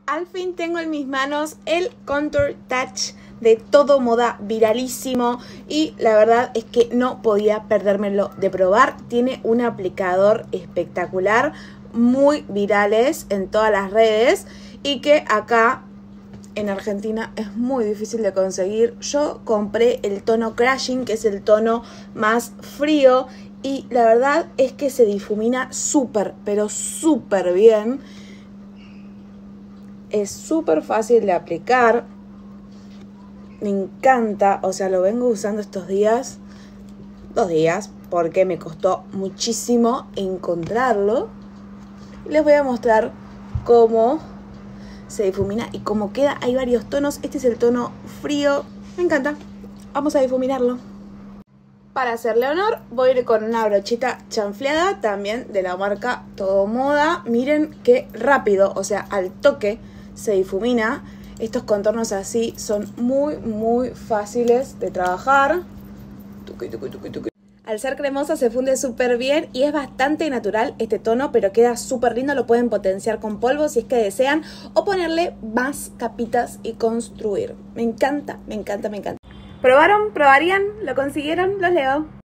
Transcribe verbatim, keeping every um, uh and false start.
Al fin tengo en mis manos el Contour Touch de Todo Moda, viralísimo, y la verdad es que no podía perdérmelo de probar. Tiene un aplicador espectacular, muy virales en todas las redes y que acá en Argentina es muy difícil de conseguir. Yo compré el tono Crashing, que es el tono más frío, y la verdad es que se difumina súper, pero súper bien. Es súper fácil de aplicar. Me encanta, o sea, lo vengo usando estos días, dos días, porque me costó muchísimo encontrarlo. Les voy a mostrar cómo se difumina y cómo queda. Hay varios tonos, este es el tono frío, me encanta. Vamos a difuminarlo. Para hacerle honor voy a ir con una brochita chanfleada, también de la marca Todo Moda. Miren qué rápido, o sea, al toque se difumina. Estos contornos así son muy, muy fáciles de trabajar. Tuki, tuki, tuki, tuki. Al ser cremosa se funde súper bien y es bastante natural este tono, pero queda súper lindo. Lo pueden potenciar con polvo si es que desean, o ponerle más capitas y construir. Me encanta, me encanta, me encanta. ¿Probaron? ¿Probarían? ¿Lo consiguieron? Los leo.